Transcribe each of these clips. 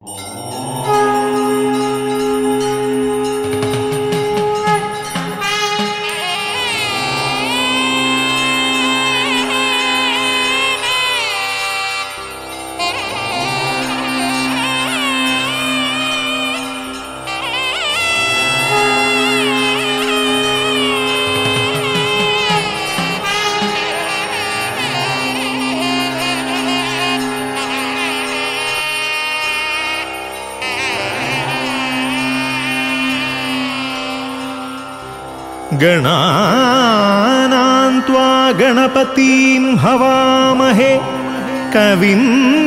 गणानां त्वा गणपतिं हवामहे कविं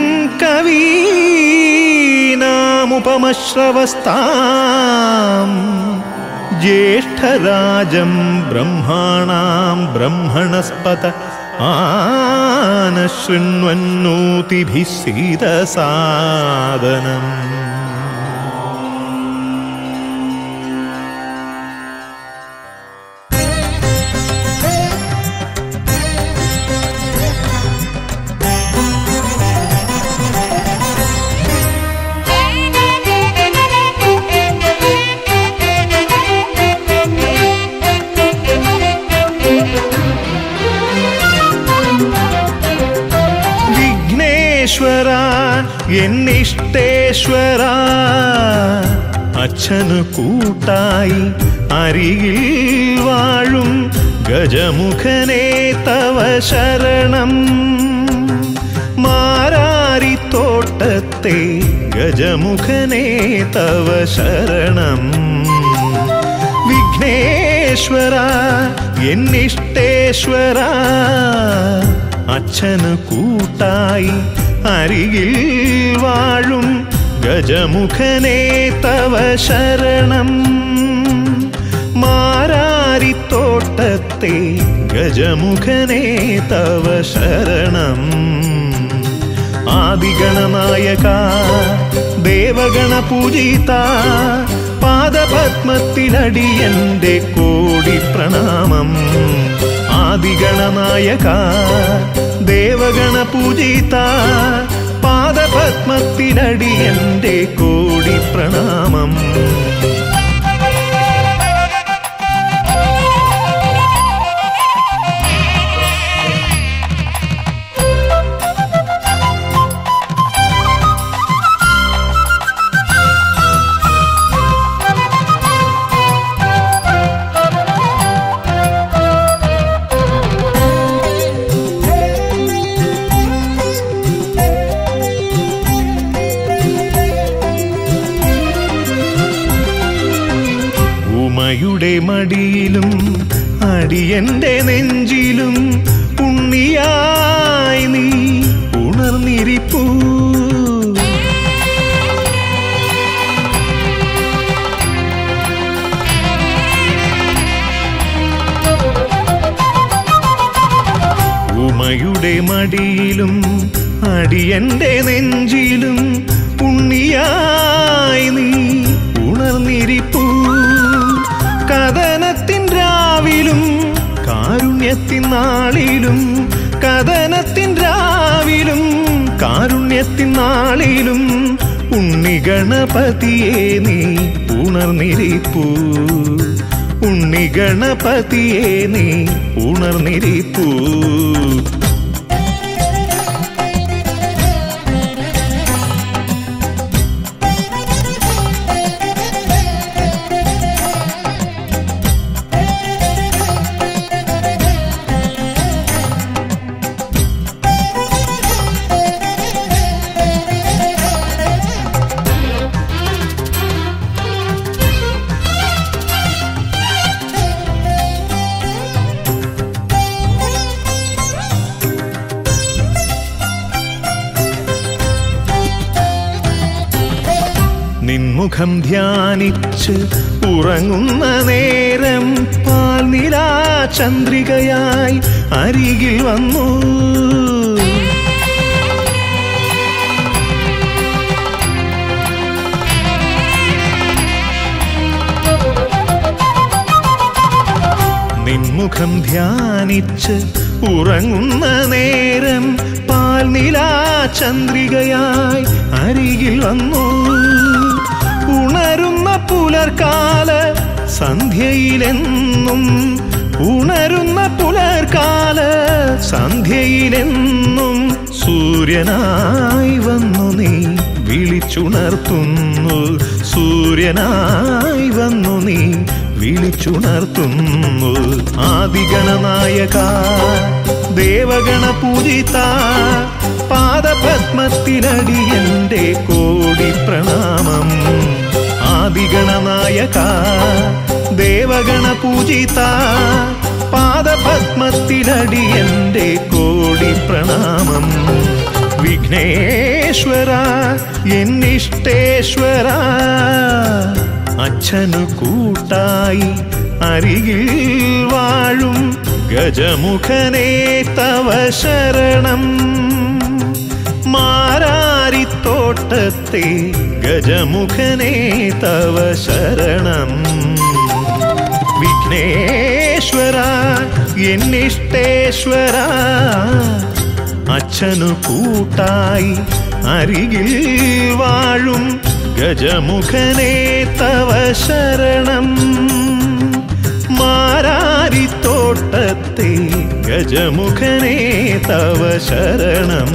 कवीनामुपमश्रवस्ताम् ज्येष्ठराजं ब्रह्माणां ब्रह्मणस्पत आनशृण्वन्नोतिभिः सीदसादनम्। എന്നിഷ്ടേശ്വര അച്ഛനു കൂട്ടായി അരികിൽ വാഴും ഗജമുഖനേ തവ ശരണം. മാരാരിത്തോട്ടത്തെ ഗജമുഖനേ തവ ശരണം. വിഘ്നേശ്വര എന്നിഷ്ടേശ്വര അച്ഛനു കൂട്ടായി അരികിൽ വാഴും ഗജമുഖനേ തവ ശരണം. മാരാരിത്തോട്ടത്തെ ഗജമുഖനേ തവ ശരണം. ആദിഗണനായക ദേവഗണപൂജിത പാദപത്മത്തിലടിയന്റെ കോടി പ്രണാമം. ആദിഗണനായക ദേവഗണപൂജിത പാദപത്മത്തിലടിയന്റെ കോടി പ്രണാമം. ഉമയുടെ മടിയിലും അടിയന്റെ നെഞ്ചിലും ഉണ്ണിയായി നീ ഉണർന്നിരിപ്പൂ. ഉമയുടെ മടിയിലും അടിയന്റെ നെഞ്ചിലും ഉണ്ണിയായി നീ ഉണർന്നിരിപ്പൂ. കഥനത്തിൻ രാവിലും കാരുണ്യത്തിൻ നാളിലും കഥനത്തിൻ രാവിലും കാരുണ്യത്തിൻ നാളിലും ഉണ്ണിഗണപതിയെ നീ ഉണർന്നിരിപ്പൂ. ഉണ്ണിഗണപതിയെ നീ ഉണർന്നിരിപ്പൂ. നിൻമുഖം ധ്യാനിച്ച് ഉറങ്ങുന്ന നേരം പാൽനിലാ ചന്ദ്രികയായി അരികിൽ വന്നു. നിൻമുഖം ധ്യാനിച്ച് ഉറങ്ങുന്ന നേരം പാൽനിലാ ചന്ദ്രികയായി അരികിൽ വന്നു. പുലർക്കാല സന്ധ്യയിലെന്നും ഉണരുന്ന പുലർക്കാല സന്ധ്യയിലെന്നും സൂര്യനായി വന്നു നീ വിളിച്ചുണർത്തുന്നു. സൂര്യനായി വന്നു നീ വിളിച്ചുണർത്തുന്നു. ആദിഗണനായക ദേവഗണ പൂജിത പാദപത്മത്തിലടിയന്റെ കോടി പ്രണാമം. ആദിഗണനായക ദേവഗണ പൂജിത പാദപത്മത്തിലടിയന്റെ കോടി പ്രണാമം. വിഘ്നേശ്വര എന്നിഷ്ടേശ്വര അച്ഛനു കൂട്ടായി അരികിൽ വാഴും ഗജമുഖനേ തവ ശരണം. മാരാരിത്തോട്ടത്തെ ഗജമുഖനേ തവ ശരണം. വിഘ്നേശ്വര എന്നിഷ്ടേശ്വര അച്ഛനു കൂട്ടായി അരികിൽ വാഴും ഗജമുഖനേ തവ ശരണം. മാരാരിത്തോട്ടത്തെ ഗജമുഖനേ തവ ശരണം.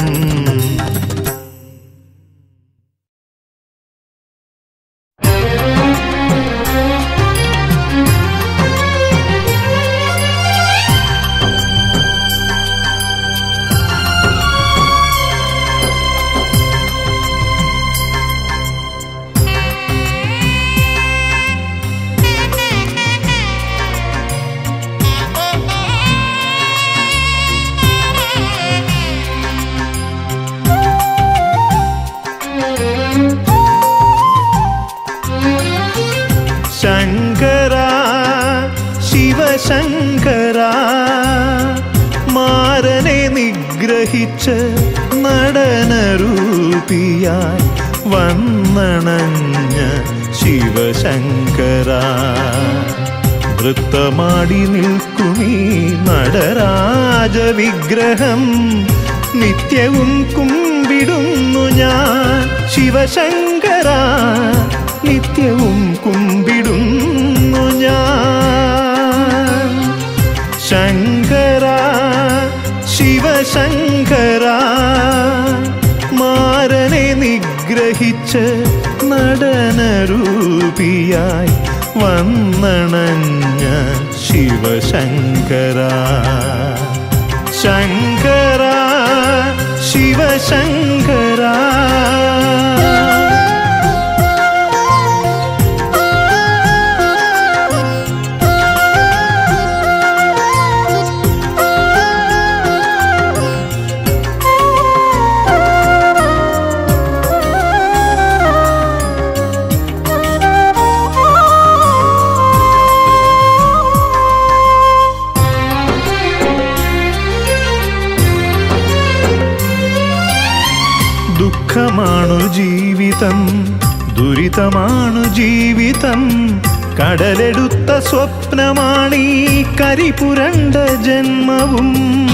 ശങ്കര ശിവശങ്കര മാരനെ നിഗ്രഹിച്ച നടനരൂപിയായി വന്നണഞ്ഞ ശിവശങ്കര. നൃത്തമാടി നിൽക്കുമീ നടരാജ വിഗ്രഹം നിത്യവും കുമ്പിടുന്നു ഞാൻ. ശിവശങ്കര നിത്യവും കുമ്പിടുന്നു ഞാൻ. ശങ്കര ശിവശങ്കര മാരനെ നിഗ്രഹിച്ച നടനരൂപിയായി വന്നണഞ്ഞ ശിവശങ്കര. ശങ്കര ശിവശങ്കര ദുഃഖമാണു ജീവിതം ദുരിതമാണു ജീവിതം കടലെടുത്ത സ്വപ്നമാണീ കരിപുരണ്ട ജന്മവും.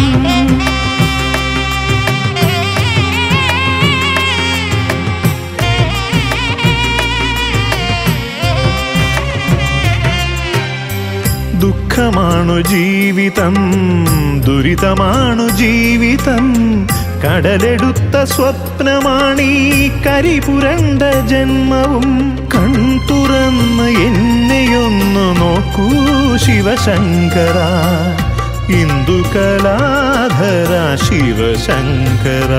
ദുഃഖമാണു ജീവിതം ദുരിതമാണു ജീവിതം കടലെടുത്ത സ്വപ്നമാണീ കരിപുരണ്ട ജന്മവും. കൺതുറന്ന് എന്നെയൊന്നു നോക്കൂ ശിവശങ്കര. ഇന്ദുകലാധര ശിവശങ്കര.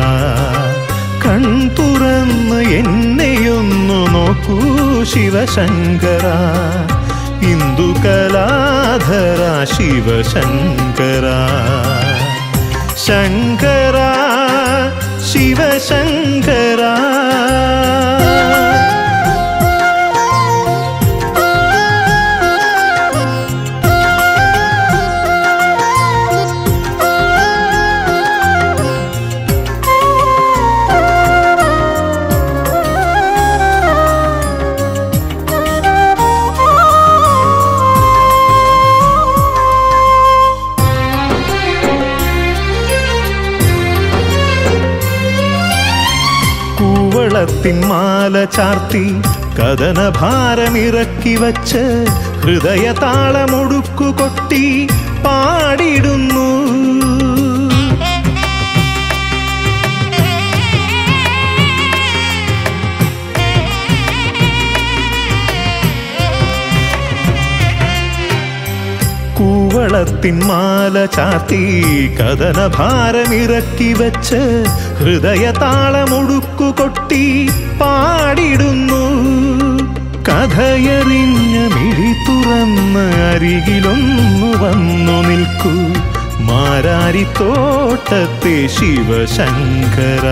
കൺതുറന്ന് എന്നെയൊന്നു നോക്കൂ ശിവശങ്കര. ഇന്ദുകലാധര ശിവശങ്കര. ശങ്കര ശിവശങ്കര മാല ചാർത്തി കഥനഭാരമിറക്കി വച്ച് ഹൃദയ താളമൊടുക്കു കൊട്ടി പാടിടുന്നു. കൂവളത്തിൻ മാല ചാർത്തി കഥനഭാരമിറക്കി വച്ച് ഹൃദയ താളമൊടുക്കു കൊട്ടി പാടിടുന്നു. കഥയറിഞ്ഞ മിഴി തുറന്ന് അരികിലൊന്നു വന്നു നിൽക്കൂ മാരാരിത്തോട്ടത്തെ ശിവശങ്കര.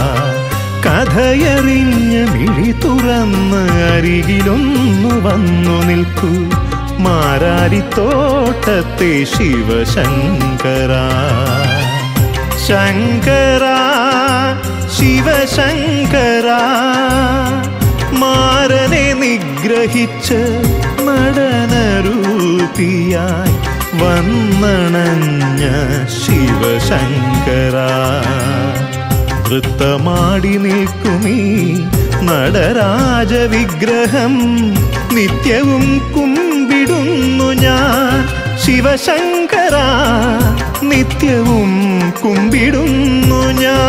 കഥയറിഞ്ഞ മിഴി തുറന്ന് അരികിലൊന്നു വന്നു നിൽക്കൂ മാരാരിത്തോട്ടത്തെ ശിവശങ്കര. ശങ്കര ശിവശങ്കര മാരനെ നിഗ്രഹിച്ച് നടനരൂപിയായി വന്നണഞ്ഞ ശിവശങ്കര. വൃത്തമാടി നിൽക്കുമീ നടരാജ വിഗ്രഹം നിത്യവും കുമ്പിടുന്നു ഞാൻ ശിവശങ്കര. നിത്യവും കുമ്പിടുന്നു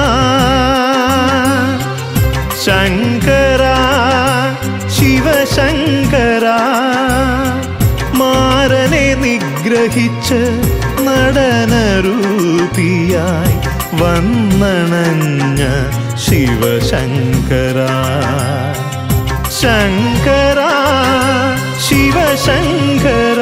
ഞാൻ ശങ്കര ശിവശങ്കര. മാരനെ നിഗ്രഹിച്ച് നടനരൂപിയായി വന്നണഞ്ഞ ശിവശങ്കര. ശങ്കര ശിവശങ്കര.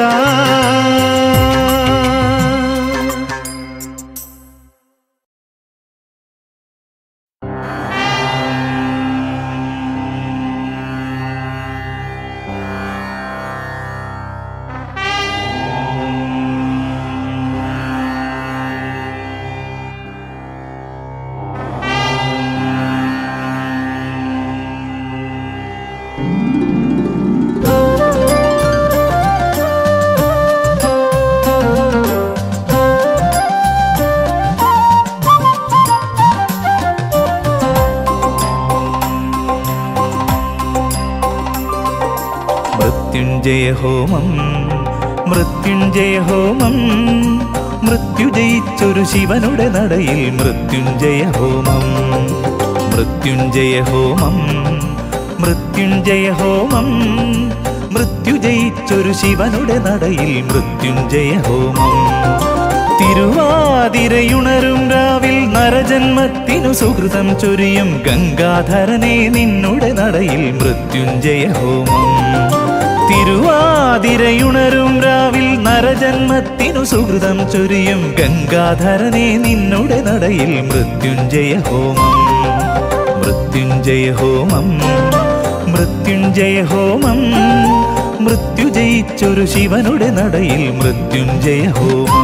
മൃത്യുഞ്ജയഹോമം മൃത്യുഞ്ജയഹോമം മൃത്യുജയിച്ചൊരു ശിവനുടെ നടയിൽ മൃത്യുഞ്ജയഹോമം. മൃത്യുഞ്ജയഹോമം മൃത്യുഞ്ജയഹോമം മൃത്യുജയിച്ചൊരു ശിവനുടെ നടയിൽ മൃത്യുഞ്ജയഹോമം. തിരുവാതിരയുണരും രാവിൽ നരജന്മത്തിനു സുഹൃതം ചൊരിയും ഗംഗാധരനെ നിന്നുടെ നടയിൽ മൃത്യുഞ്ജയഹോമം. തിരുവാതിരയുണരും രാവിൽ നരജന്മത്തിനു സുഹൃതം ചൊരിയും ഗംഗാധരനെ നിന്നുടെ നടയിൽ മൃത്യുഞ്ജയഹോമം. മൃത്യുഞ്ജയഹോമം മൃത്യുഞ്ജയഹോമം മൃത്യുജയിച്ചൊരു ശിവനുടെ നടയിൽ മൃത്യുഞ്ജയഹോമം.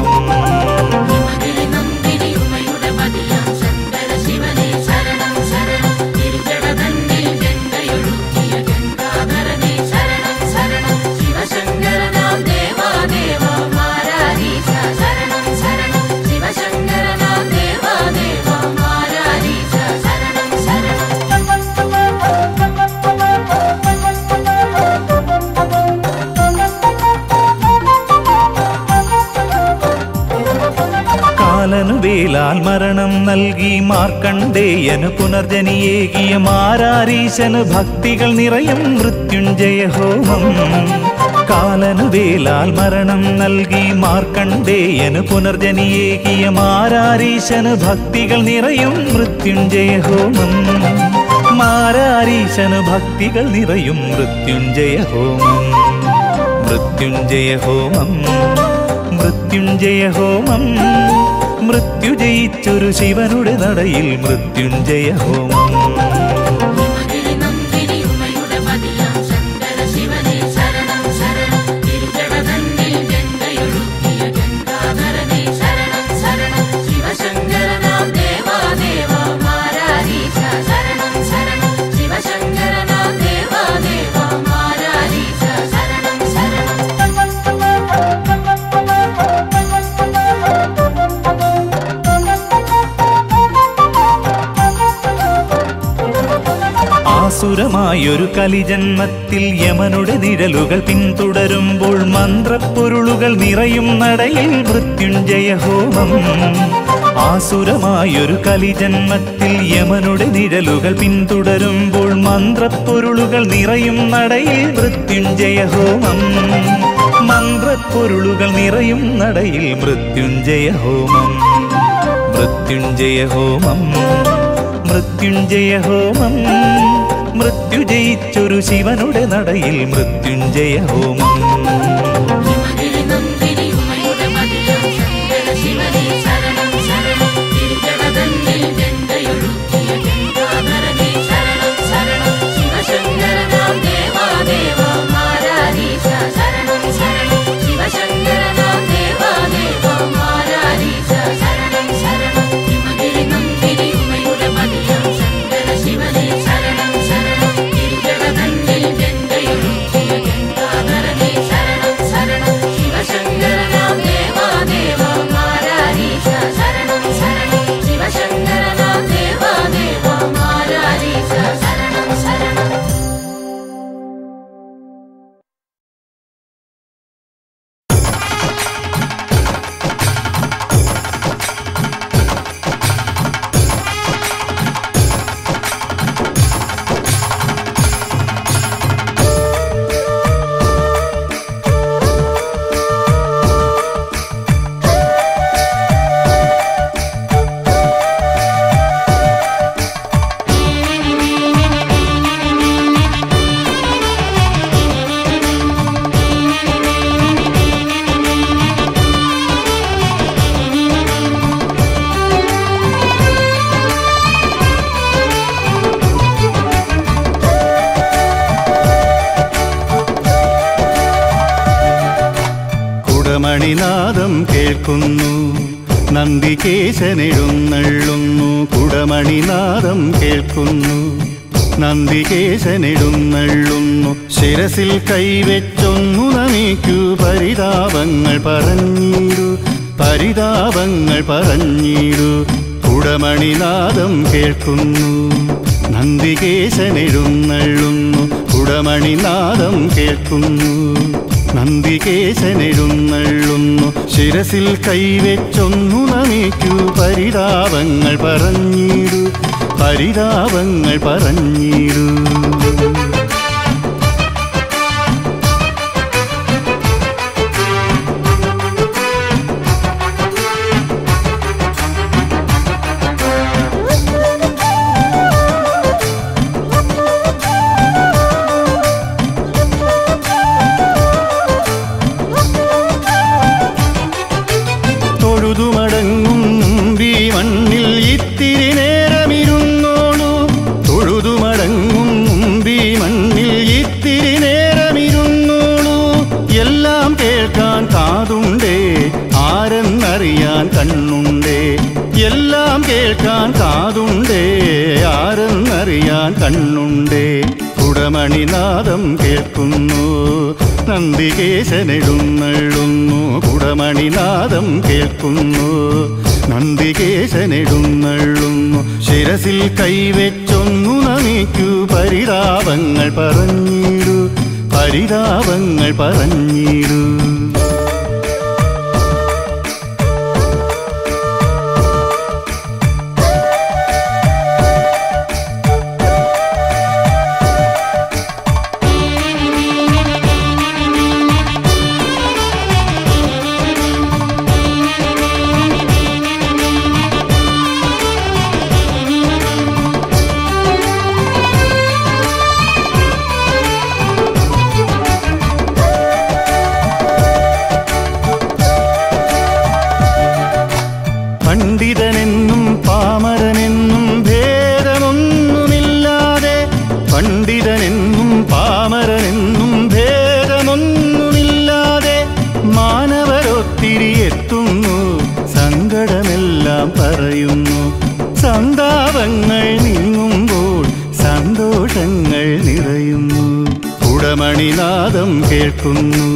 വേലാൽ മരണം നൽകി മാർക്കണ്ഡേയന് പുനർജനിയേകിയ മാരാരീശന് ഭക്തികൾ നിറയും മൃത്യുഞ്ജയഹോമം. കാലന് വേലാൽ മരണം നൽകി മാർക്കണ്ഡേയന് പുനർജനിയേകിയ മാരാരീശന് ഭക്തികൾ നിറയും മൃത്യുഞ്ജയഹോമം. മാരാരീശന് ഭക്തികൾ നിറയും മൃത്യുഞ്ജയഹോമം. മൃത്യുഞ്ജയഹോമം മൃത്യുഞ്ജയഹോമം മൃത്യുജയിച്ചൊരു ശിവനുടെ നടയിൽ മൃത്യുഞ്ജയഹോമം. ആസുരമായൊരു കലിജന്മത്തിൽ യമനുടെ നിഴലുകൾ പിന്തുടരുമ്പോൾ മന്ത്രപ്പൊരുളുകൾ നിറയും നടയിൽ മൃത്യുഞ്ജയ ഹോമം. ആസുരമായൊരു കലിജന്മത്തിൽ യമനുടെ നിഴലുകൾ പിന്തുടരുമ്പോൾ മന്ത്രപ്പൊരുളുകൾ നിറയും നടയിൽ മൃത്യുഞ്ജയ ഹോമം. മന്ത്രപ്പൊരുളുകൾ നിറയും നടയിൽ മൃത്യുഞ്ജയ ഹോമം. മൃത്യുഞ്ജയ ഹോമം, മൃത്യുഞ്ജയ ഹോമം. മൃത്യു ജയിച്ചൊരു ശിവനുടെ നടയിൽ മൃത്യുഞ്ജയ ഹോമം. കുടമണിനാദം കേൾക്കുന്നു, നന്ദികേശനെഴുന്നള്ളുന്നു. കുടമണിനാദം കേൾക്കുന്നു, നന്ദികേശനെഴുന്നള്ളുന്നു. ശിരസിൽ കൈവച്ചൊന്നു നമിക്കൂ, പരിതാപങ്ങൾ പറഞ്ഞിടൂ, പരിതാപങ്ങൾ പറഞ്ഞിടൂ. കുടമണിനാദം കേൾക്കുന്നു, നന്ദികേശനെഴുന്നള്ളുന്നു. കുടമണിനാദം കേൾക്കുന്നു, നന്ദികേശനെഴുന്നള്ളുന്നു. ശിരസിൽ കൈവച്ചൊന്നു നമിക്കൂ, പരിതാപങ്ങൾ പറഞ്ഞിടൂ, പരിതാപങ്ങൾ പറഞ്ഞിടൂ. തൊഴുതുമടങ്ങും മുമ്പീ മണ്ണിൽ ഇത്തിരി നേരമിരുന്നോളൂ. തൊഴുതുമടങ്ങും മുമ്പീ മണ്ണിൽ ഇത്തിരി നേരമിരുന്നോളൂ. എല്ലാം കേൾക്കാൻ കാതുണ്ടേ, ആരെന്നറിയാൻ കണ്ണുണ്ടേ. എല്ലാം കേൾക്കാൻ കാതുണ്ടേ, ആരെന്നറിയാൻ കണ്ണുണ്ടേ. കുടമണിനാദം കേൾക്കുന്നു, നന്ദികേശനെഴുന്നള്ളുന്നു. കുടമണിനാദം കേൾക്കുന്നു, നന്ദികേശനെഴുന്നള്ളുന്നു. ശിരസിൽ കൈവച്ചൊന്നു നമിക്കൂ, പരിതാപങ്ങൾ പറഞ്ഞിടൂ, പരിതാപങ്ങൾ പറഞ്ഞിടൂ. പണ്ഡിതനെന്നും പാമരനെന്നും ഭേദമൊന്നുമില്ലാതെ, പണ്ഡിതനെന്നും പാമരനെന്നും ഭേദമൊന്നുമില്ലാതെ മാനവരൊത്തിരി എത്തുന്നു, സങ്കടമെല്ലാം പറയുന്നു. സന്താപങ്ങൾ നീങ്ങുമ്പോൾ സന്തോഷങ്ങൾ നിറയുന്നു. കുടമണിനാദം കേൾക്കുന്നു,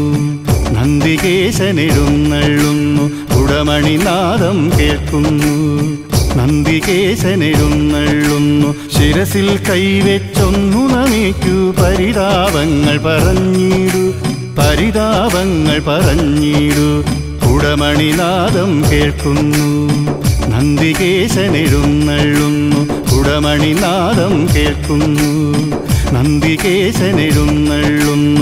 നന്ദികേശനെഴുന്നള്ളുന്നു. കുടമണിനാദം കേൾക്കുന്നു, നന്ദികേശനെഴുന്നള്ളുന്നു ശിരസിൽ കൈവച്ചൊന്നു നമിക്കൂ പരിതാപങ്ങൾ പറഞ്ഞിടൂ പരിതാപങ്ങൾ പറഞ്ഞിടൂ കുടമണിനാദം കേൾക്കുന്നു നന്ദികേശനെഴുന്നള്ളുന്നു കുടമണിനാദം കേൾക്കുന്നു നന്ദികേശനെഴുന്നള്ളുന്നു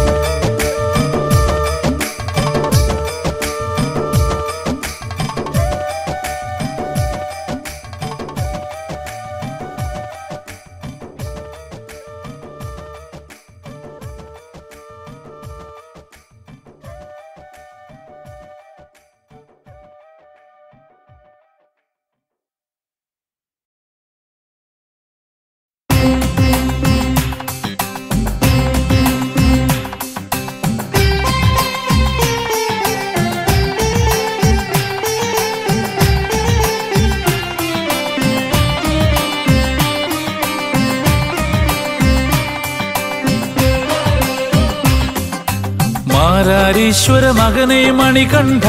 മാരാരീശ്വര മകനെ മണികണ്ഠ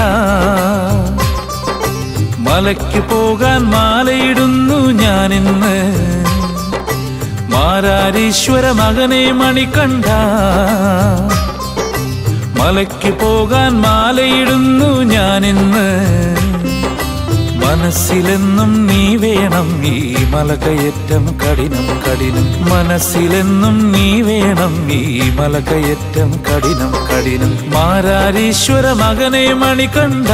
മലയ്ക്ക് പോകാൻ മാലയിടുന്നു ഞാനിന്ന് മാരാരീശ്വര മകനെ മണികണ്ഠ മലയ്ക്ക് പോകാൻ മാലയിടുന്നു ഞാനിന്ന് മനസ്സിലെന്നും നീ വേണം ഈ മലകയറ്റം കഠിനം കഠിനം മനസ്സിലെന്നും നീ വേണം ഈ മലകയറ്റം കഠിനം കഠിനം മാരാരീശ്വര മകനെ മണികണ്ഠ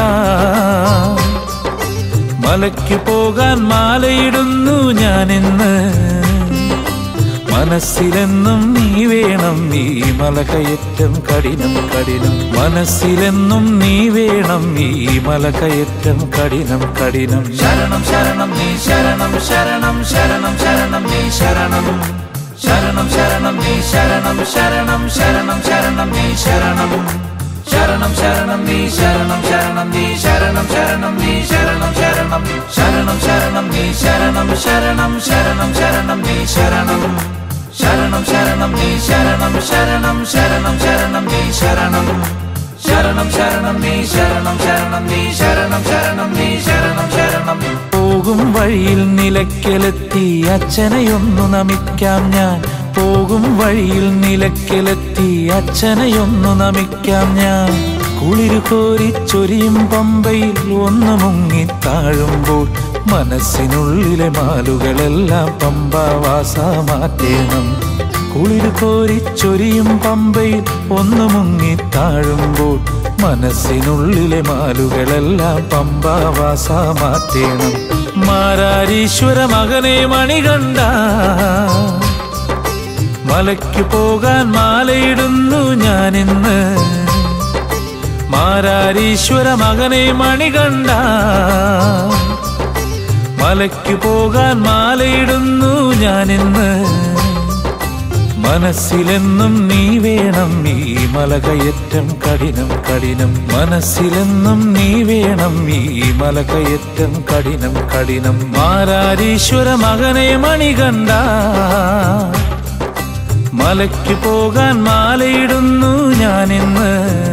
മലയ്ക്ക് പോകാൻ മാലയിടുന്നു ഞാനിന്ന് മനസ്സിലെന്നും നീ വേണം ഈ മലകയറ്റം കഠിനം കഠിനം മനസ്സിലെന്നും നീ വേണം ഈ മലകയറ്റം കഠിനം കഠിനം ശരണം ശരണം നീ ശരണം ശരണം ശരണം ശരണം നീ ശരണം ശരണം ശരണം നീ ശരണം ശരണം ശരണം ശരണം നീ ശരണം ശരണം ശരണം നീ ശരണം ശരണം നീ ശരണം ശരണം നീ ശരണം ശരണം ശരണം ശരണം നീ ശരണം ശരണം ശരണം ശരണം നീ ശരണം ശരണം ശരണം നീ ശരണം ശരണം ശരണം ശരണം നീ ശരണം ശരണം ശരണം നീ ശരണം ശരണം നീ ശരണം ശരണം നീ ശരണം ശരണം പോകും വഴിയിൽ നിലയ്ക്കലെത്തി അച്ഛനെയൊന്നു നമിക്കാം ഞാൻ പോകും വഴിയിൽ നിലയ്ക്കലെത്തി അച്ഛനെയൊന്നു നമിക്കാം ഞാൻ കുളിരു കോരിച്ചൊരിയും പമ്പയിൽ ഒന്ന് മുങ്ങി താഴുമ്പോൾ മനസ്സിനുള്ളിലെ മാലുകളെല്ലാം പമ്പാവാസ മാറ്റേണം കുളിരു കോരിച്ചൊരിയും പമ്പയിൽ ഒന്ന് മുങ്ങി താഴുമ്പോൾ മനസ്സിനുള്ളിലെ മാലുകളെല്ലാം പമ്പാവാസ മാറ്റേണം മാരാരീശ്വര മകനെ മണികണ്ഠ മലയ്ക്ക് പോകാൻ മാലയിടുന്നു ഞാനിന്ന് മാരാരീശ്വര മകനെ മണികണ്ഠ മലയ്ക്ക് പോകാൻ മാലയിടുന്നു ഞാനിന്ന് മനസ്സിലെന്നും നീ വേണം ഈ മലകയറ്റം കഠിനം കഠിനം മനസ്സിലെന്നും നീ വേണം ഈ മലകയറ്റം കഠിനം കഠിനം മാരാരീശ്വര മകനെ മണികണ്ഠ മലയ്ക്ക് പോകാൻ മാലയിടുന്നു ഞാനിന്ന്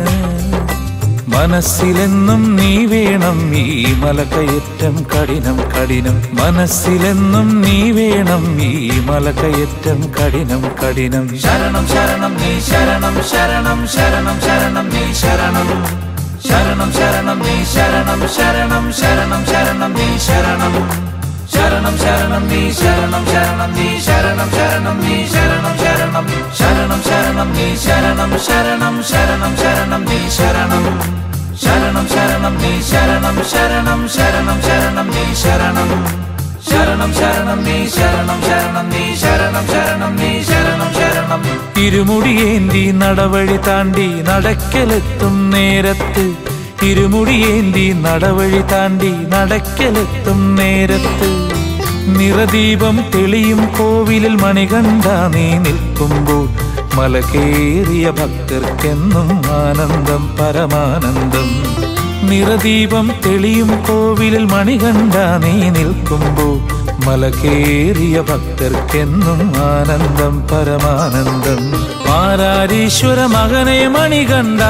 മനസ്സിലെന്നും നീ വേണം ഈ മലകയറ്റം കഠിനം കഠിനം മനസ്സിലെന്നും നീ വേണം ഈ മലകയറ്റം കഠിനം കഠിനം ശരണം ശരണം നീ ശരണം ശരണം ശരണം ശരണം നീ ശരണം ശരണം ശരണം നീ ശരണം ശരണം ശരണം ശരണം നീ ശരണം ശരണം ശരണം നീ ശരണം ശരണം നീ ശരണം ശരണം നീ ശരണം ശരണം ശരണം ശരണം നീ ശരണം ശരണം ശരണം ശരണം നീ ശരണം ശരണം ശരണം നീ ശരണം ശരണം ശരണം ശരണം നീ ശരണം ശരണം ശരണം നീ ശരണം ശരണം നീ ശരണം ശരണം നീ ശരണം ശരണം ഇരുമുടിയേന്തി നടവഴി താണ്ടി നടക്കലെത്തും നേരത്ത് ഇരുമുടിയേന്തി നടവഴി താണ്ടി നടക്കലെത്തും നേരത്ത് നിറദീപം തെളിയും കോവിലിൽ മണികണ്ഠ നീ നിൽക്കുമ്പോൾ മലകേറിയ ഭക്തർക്കെന്നും ആനന്ദം പരമാനന്ദം നിറദീപം തെളിയും കോവിലിൽ മണികണ്ഠ നീ നിൽക്കുമ്പോൾ മലകേറിയ ഭക്തർക്കെന്നും ആനന്ദം പരമാനന്ദം മാരാരീശ്വര മകനെ മണികണ്ഠ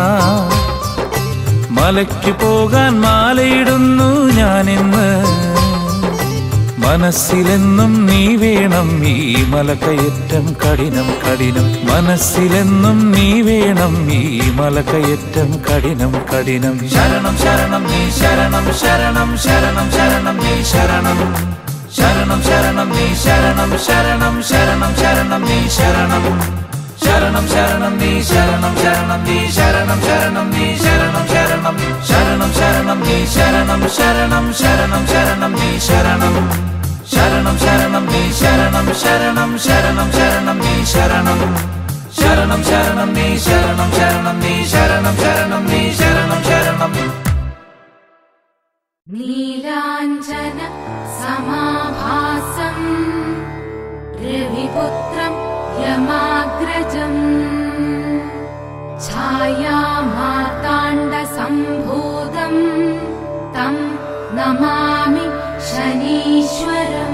മലയ്ക്ക് പോകാൻ മാലയിടുന്നു ഞാനിന്ന് മനസ്സിലെന്നും നീ വേണം ഈ മലകയറ്റം കഠിനം കഠിനം മനസ്സിലെന്നും നീ വേണം ഈ മലകയറ്റം കഠിനം കഠിനം ശരണം ശരണം നീ ശരണം ശരണം ശരണം ശരണം നീ ശരണം ശരണം ശരണം നീ ശരണം ശരണം ശരണം ശരണം നീ ശരണം ശരണം ശരണം നീ ശരണം ശരണം നീ ശരണം ശരണം നീ ശരണം ശരണം ശരണം ശരണം നീ ശരണം ശരണം ശരണം ശരണം നീ ശരണം ശരണം ശരണം നീ ശരണം ശരണം ശരണം ശരണം നീ ശരണം ശരണം ശരണം നീ ശരണം ശരണം നീ ശരണം ശരണം നീ ശരണം ശരണം നീലാഞ്ജന സമാഭാസം രവിപുത്രം യമാഗ്രജം ഛായാമാർത്താണ്ഡ സംഭൂതം തം നമാമി ശനീശ്വരം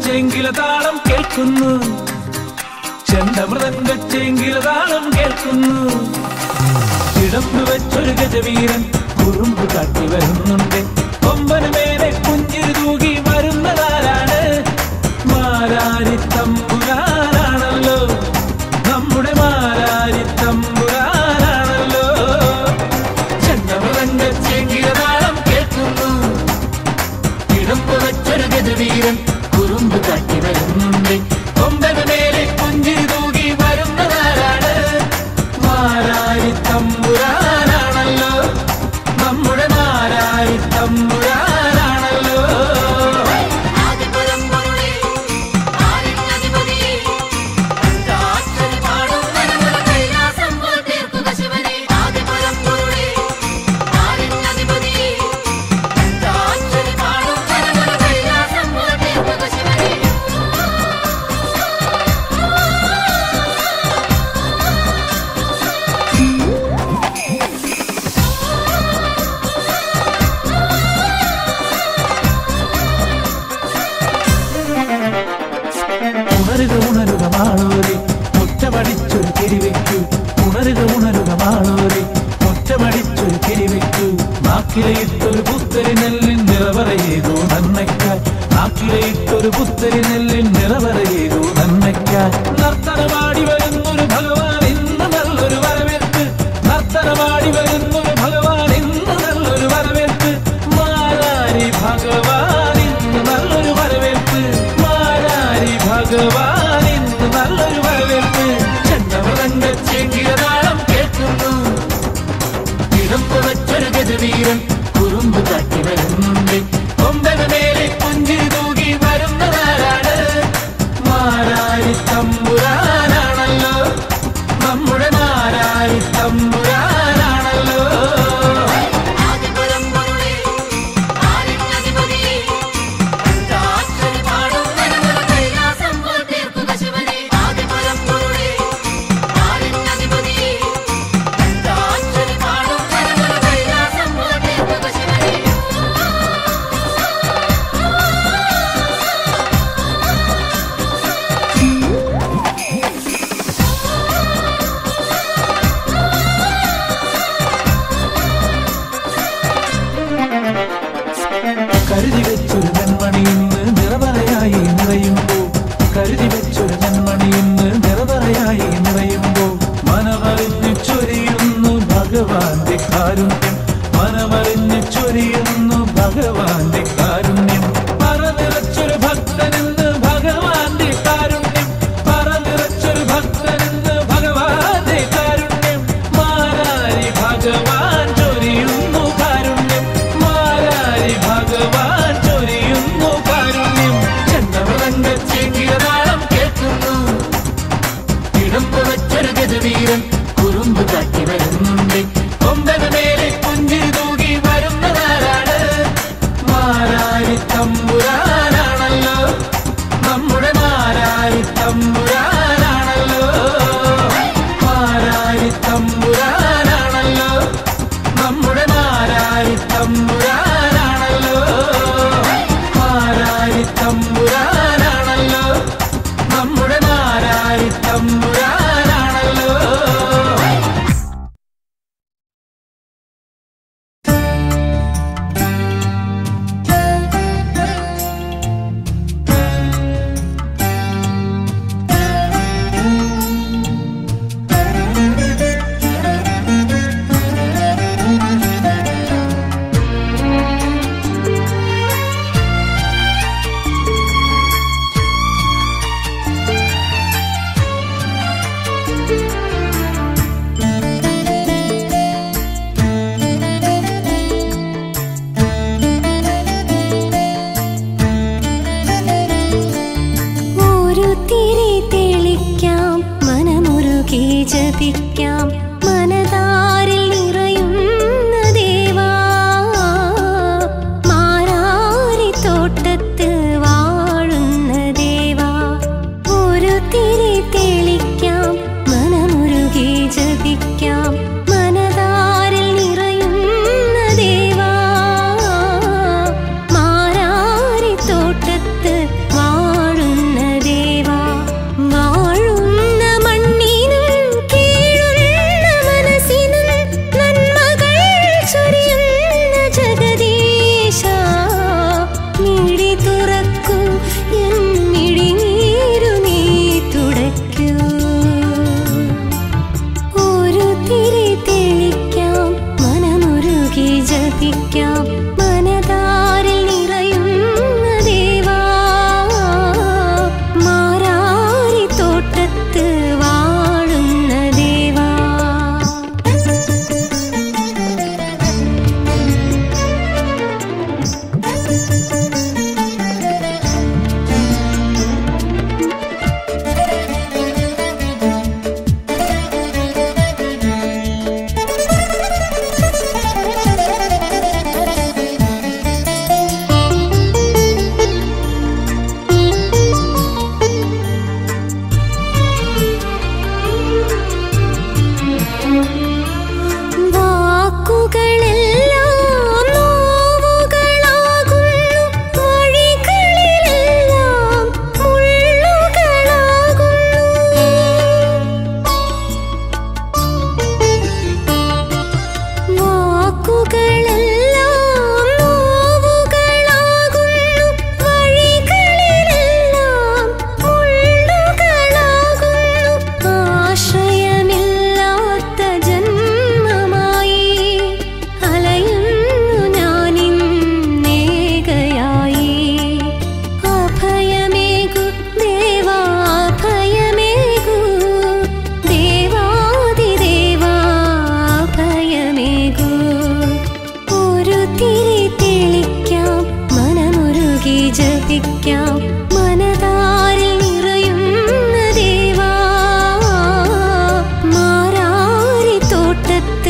ചെങ്കില താളം കേൾക്കുന്നു, ചെണ്ടമൃതങ്ക ചെങ്കില താളം കേൾക്കുന്നു. കിടന്നു വെച്ചൊരു ഗജവീരൻ കുറുമ്പ് കാട്ടി വരുന്നുണ്ട്. കൊമ്പന് മേലെ പുഞ്ചിരി തൂകി വരുന്നതാരാണ്? മാരാരി തമ്പുരാനാണല്ലോ, നമ്മുടെ മാരാരി തമ്പുരാനാണല്ലോ. ചെണ്ടമൃതങ്ക ചെങ്കില താളം കേൾക്കുന്നു, കിടന്നു വെച്ചൊരു ഗജവീരൻ കുറുമ്പ് കാട്ടി വരുന്നുണ്ട്. കൊമ്പന് മേലെ പുഞ്ചിരി തൂകി വരുന്നതാരാണ്? മാരാരി തമ്പുരാനാണല്ലോ, നമ്മുടെ മാരാരി തമ്പുരാനാണല്ലോ. ഉണരുക ഉണരുക മാളോരെ മുറ്റമടിച്ചൊരു തിരിവെക്കൂ, ഉണരുക ഉണരുക മാളോരെ മുറ്റമടിച്ചൊരു തിരിവെക്കൂ. നാക്കിലയിട്ടൊരു പുത്തരി നെല്ലിൻ നിറവറയേകൂ നന്മയ്ക്കായി, നാക്കിലയിട്ടൊരു പുത്തരി നെല്ലിൻ നിറവറയേകൂ നന്മയ്ക്കായി. നർത്തനമാടി വരുന്നൊരു ഭഗവാൻ ഇന്ന് നല്ലൊരു വരവേൽപ്പ്, നർത്തനമാടി വരുന്നൊരു ഭഗവാൻ ഇന്ന് നല്ലൊരു വരവേൽപ്പ്. മാരാരി ഭഗവാൻ ഇന്ന് നല്ലൊരു വരവേൽപ്പ്, മാരാരി ഭഗവാൻ ഇന്ന് നല്ലൊരു വരവേൽപ്പ്. ചെണ്ടമൃതങ്ക ചെങ്കില താളം കേൾക്കുന്നു, കിടപ്പ് വെച്ചൊരു ഗജവീരൻ കുറുമ്പ് കാട്ടി വരുന്നുണ്ട്. കൊമ്പന് മേലെ പുഞ്ചിരി തൂകി വരുന്നതാരാണ്? മാരാരി തമ്പുരാനാണല്ലോ, നമ്മുടെ മാരാരി തമ്പുരാനാണല്ലോ. കരുതി വെച്ചൊരു നെന്മണി ഇന്ന് നിറവറയായി നിറയുമ്പോ, കരുതി വെച്ചൊരു നെന്മണി ഇന്ന് നിറവറയായി നിറയുമ്പോ. മനമറിഞ്ഞു ചൊരിയുന്നു ഭഗവാന്റെ കാരുണ്യം, മനമറിഞ്ഞു ചൊരിയുന്നു ഭഗവാന്റെ കാരുണ്യം. പറനിറച്ചൊരു ഭക്തനെന്ന് ഭഗവാന്റെ കാരുണ്യം, പറനിറച്ചൊരു ഭക്തനെന്ന് ഭഗവാന്റെ കാരുണ്യം. മാരാരി ഭഗവാൻ ചൊരിയുന്നു കാരുണ്യം, മാരാരി ഭഗവാൻ ചൊരിയുന്നു കാരുണ്യം. ചെണ്ടമൃതങ്ക ചെങ്കില താളം കേൾക്കുന്നു, കിടപ്പ് വെച്ചൊരു ഗജവീരൻ കുറുമ്പ് കാട്ടി വരുന്നുണ്ട്. കൊമ്പന് മേലെ പുഞ്ചിരി തൂകി വരുന്നതാരാണ്? മാരാരി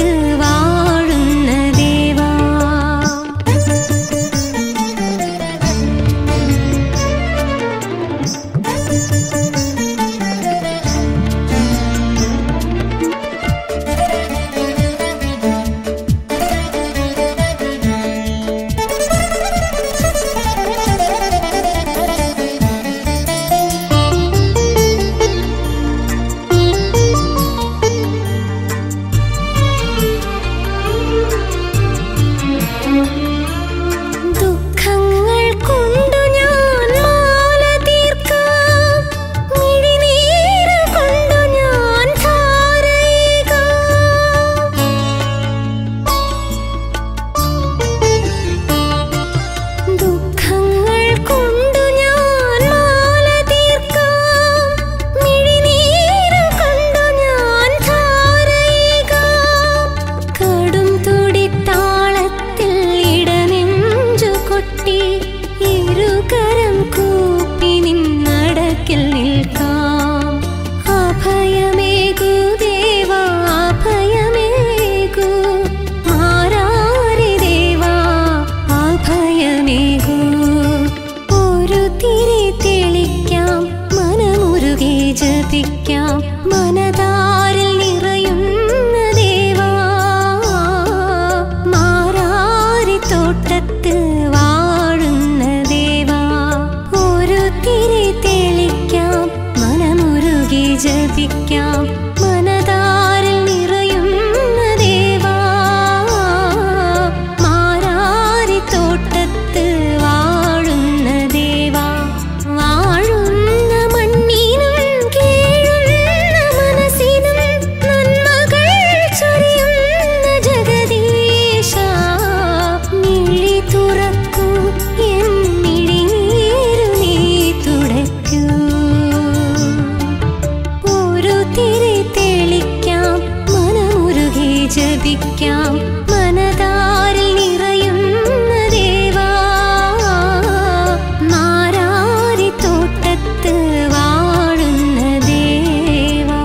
വാഴുന്ന ദേവാ. മനതാരിൽ നിറയുന്ന ദേവാ. മാറാരി തോട്ടത്ത് വാഴുന്ന ദേവാ. ഒരു തിരി തെളിക്കാം മനമുരുകി ജപിക്കാം മനതാരിൽ നിറയുന്ന ദേവാ. മാറാരി തോട്ടത്ത് വാഴുന്ന ദേവാ. വാഴുന്ന മണ്ണിനും കേഴുന്ന മനസ്സിനും നന്മകൾ ചൊരിയുന്ന ജഗദീശ. മിഴി തുറക്കൂ എൻ മിഴിനീരു നീ തുടയ്ക്കൂ. ഒരു തിരി തെളിക്കാം മനമുരുകി ജപിക്കാം മനതാരിൽ നിറയുന്ന ദേവാ. മാറാരി തോട്ടത്ത് വാഴുന്ന ദേവാ.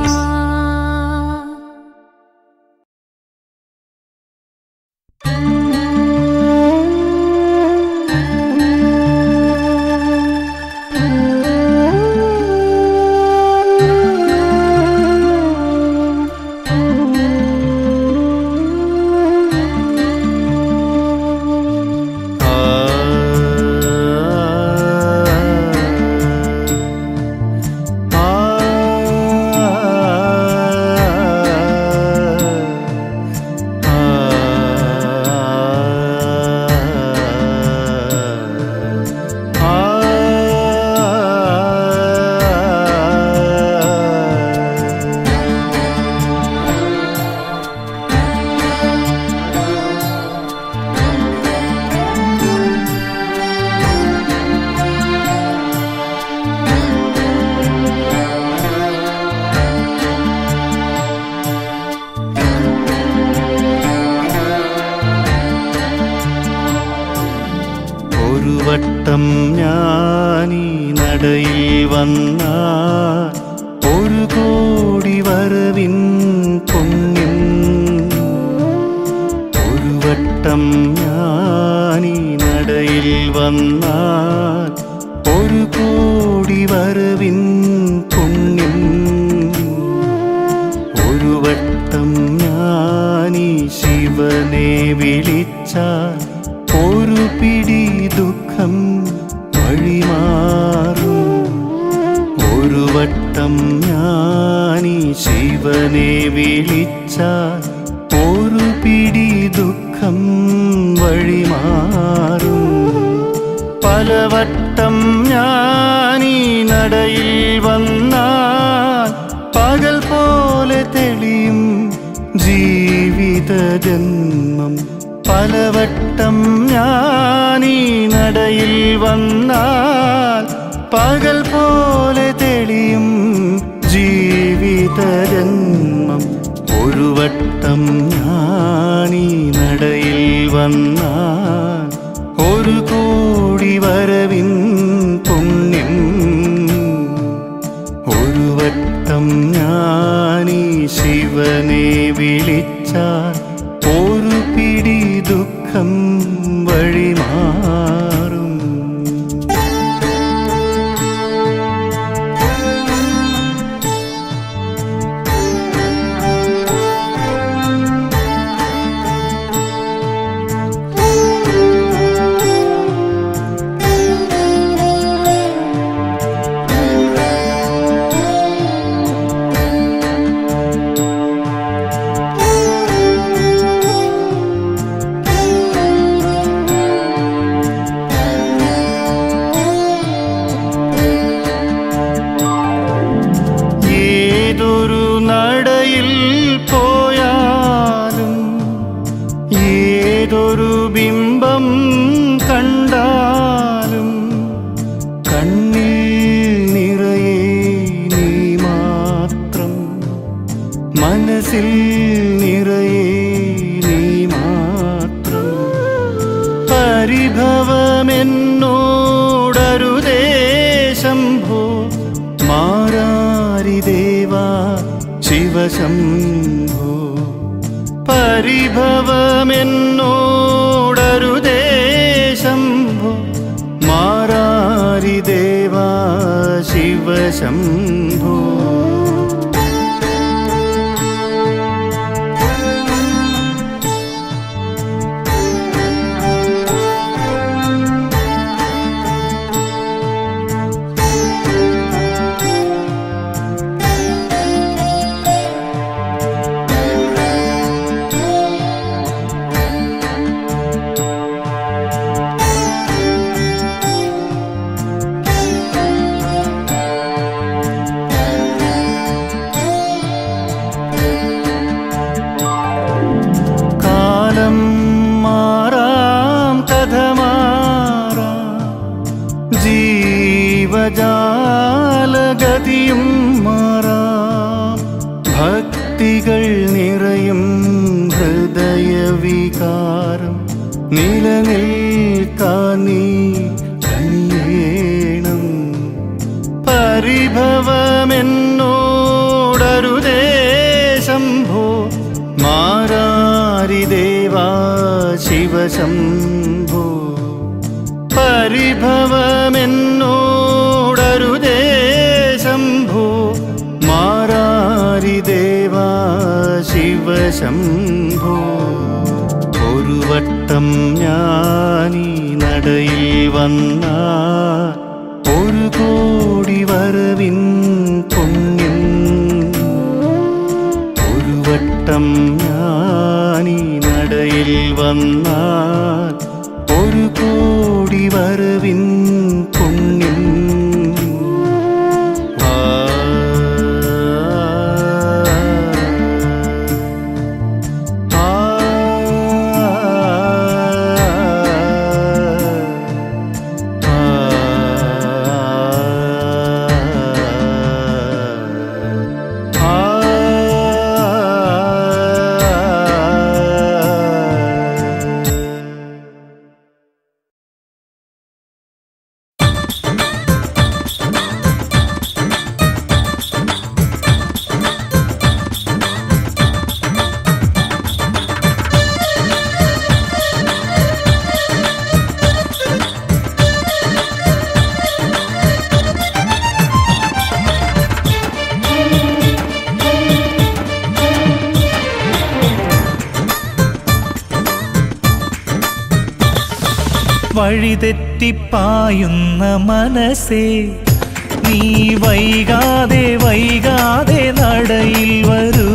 ഒരു വട്ടം ഞാനീ നടയിൽ വന്നാൽ ഒരു കോടി വരവിൻ പുണ്യം. ഒരു വട്ടം ഞാനീ നടയിൽ വന്നാൽ ഒരു കോടി വരവിൻ പുണ്യം. ഒരു വട്ടം ഞാനീ ശിവനെ വിളിച്ചാൽ ഒരു പിടി ദുഃഖം വഴിമാറും. ഒരു വട്ടം ഞാനീ ശിവനെ വിളിച്ചാൽ ഒരു പിടി ദുഃഖം വഴിമാറും. പലവട്ടം ഞാനീ നടയിൽ വന്നാൽ പകൽ പോലെ തെളിയും ജീവിത ജന്മം. പലവട്ടം ഞാനീ നടയിൽ വന്നാൽ പകൽ പോലെ തെളിയും ജീവിത ജന്മം. ഒരു വട്ടം ഞാനീ നടയിൽ വന്നാൽ ഒരു കോടി വരവിൻ പുണ്യം. ഒരു വട്ടം ഞാനീ ശിവനെ വിളിച്ചാൽ ദുഃഖം വഴിമാറും. ഏതൊരു ബിംബം കണ്ടാലും കണ്ണിൽ നിറയെ നീ മാത്രം, മനസ്സിൽ നിറയെ നീ മാത്രം. പരിഭവമെന്നോടരുതേ ശംഭോ മാരാരി ദേവാ ശിവശംഭോ. പരിഭവമെന്നോടരുതേ ശംഭോ മാരാരി ദേവാ ശിവശംഭോ. ജീവജാലഗതിയും മാറാം, ഭക്തികൾ നിറയും ഹൃദയവികാരം നിലനിൽക്കാൻ നീ കനിയേണം. പരിഭവമെന്നോടരുതേ ശംഭോ മാരാരി ദേവാ ശിവശംഭോ. പരിഭവമെന്നോടരുതേ ശംഭോ മാരാരി ദേവാ ശിവശംഭോ. ഒരു വട്ടം ഞാനീ നടയിൽ വന്നാൽ ഒരു കോടി വരവിൻ പുണ്യം. ഒരു വട്ടം ഞാനീ നടയിൽ വന്നാൽ ഒരു കോടി വരവിൻ പുണ്യം. വഴിതെറ്റിപ്പായുന്ന മനസ്സേ നീ വൈകാതെ വൈകാതെ നടയിൽ വരൂ.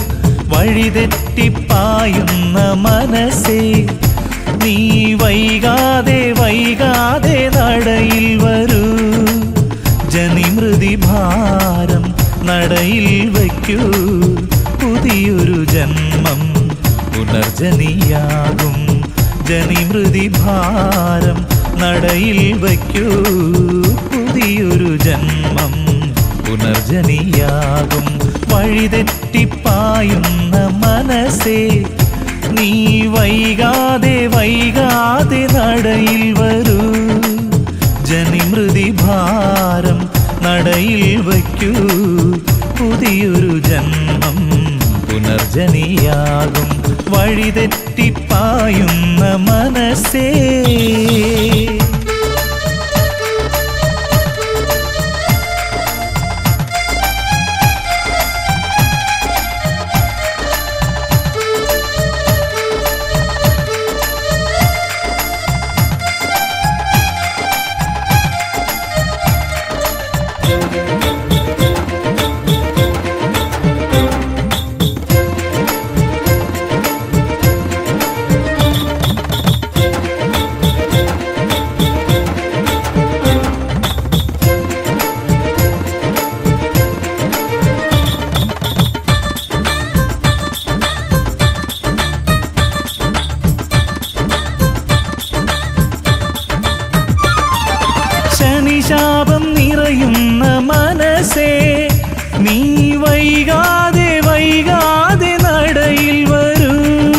വഴിതെറ്റിപ്പായുന്ന മനസ്സേ നീ വൈകാതെ വൈകാതെ നടയിൽ വരൂ. ജനിമൃതി ഭാരം നടയിൽ വയ്ക്കൂ, പുതിയൊരു ജന്മം പുനർജനിയാകും. ജനിമൃതി ഭാരം നടയിൽ വയ്ക്കൂ, പുതിയൊരു ജന്മം പുനർജനിയാകും. വഴിതെറ്റിപ്പായുന്ന മനസ്സേ നീ വൈകാതെ വൈകാതെ നടയിൽ വരൂ. ജനിമൃതി ഭാരം നടയിൽ വയ്ക്കൂ, പുതിയൊരു ജന്മം പുനർജനിയാകും. വഴിതെറ്റിപ്പായുന്ന മനസ്സേ ശനിശാപം നിറയുന്ന മനസ്സേ നീ വൈകാതെ വൈകാതെ നടയിൽ വരൂ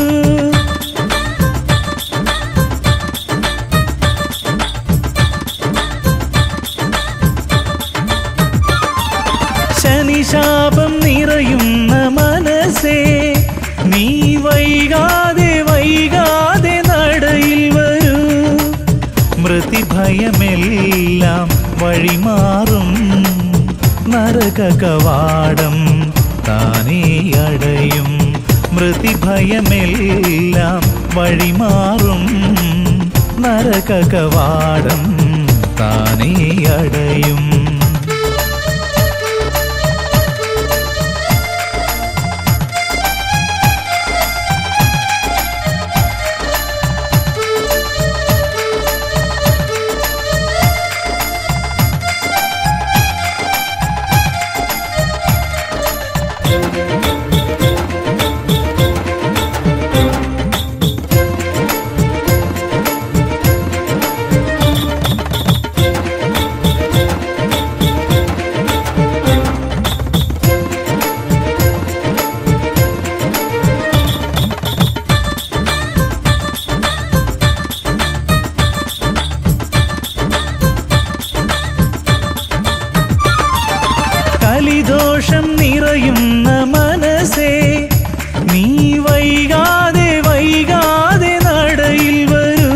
ശനിശാപം നിറയുന്ന മനസ്സേ നീ വൈകാതെ വൈകാതെ നടയിൽ വരൂ മൃതിഭയമെല്ലാം വഴിമാറും നരകകവാടം താനേ അടയും മൃതിഭയമെല്ലാം വഴിമാറും നരകകവാടം താനേ അടയും കലിദോഷം നിറയുന്ന മനസ്സേ നീ വൈകാതെ വൈകാതെ നടയിൽ വരൂ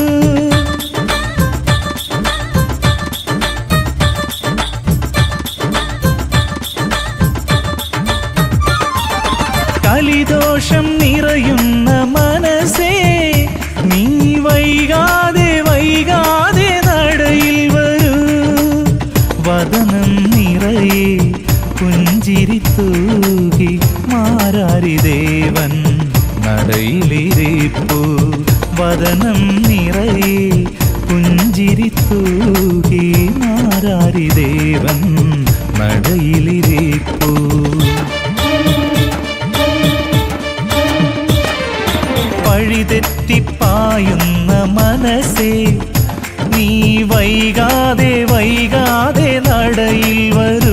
കലിദോഷം നിറയുന്ന മനസ്സേ നീ വൈകാതെ വൈകാതെ നടയിൽ വരൂ വദനം നിറയെ പുഞ്ചിരിത്തൂകി മാരാരി ദേവൻ നടയിലിരിപ്പു വദനം നിറയെ പുഞ്ചിരിത്തൂകി മാരാരി ദേവൻ നടയിലിരിപ്പു വഴിതെറ്റിപ്പായുന്ന മനസ്സേ നീ വൈകാതെ വൈകാതെ നടയിൽ വരൂ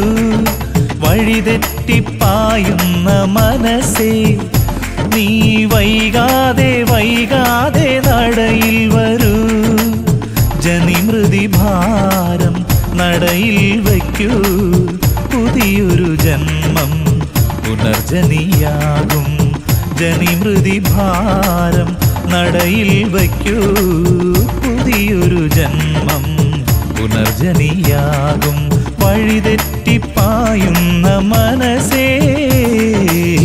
വഴിതെറ്റിപ്പായുന്ന മനസ്സേ നീ വൈകാതെ വൈകാതെ നടയിൽ വരൂ ജനിമൃതി ഭാരം നടയിൽ വയ്ക്കൂ പുതിയൊരു ജന്മം പുനർജനിയാകും ജനിമൃതി ഭാരം നടയിൽ വയ്ക്കൂ പുതിയൊരു ജന്മം പുനർജനിയാകും വഴിതെറ്റിപ്പായുന്ന മനസ്സേ